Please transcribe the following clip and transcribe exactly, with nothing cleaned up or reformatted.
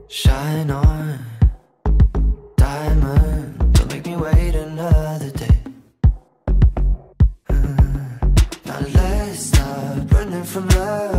Shine on, diamond, don't make me wait another day. uh, Now let's stop running from love.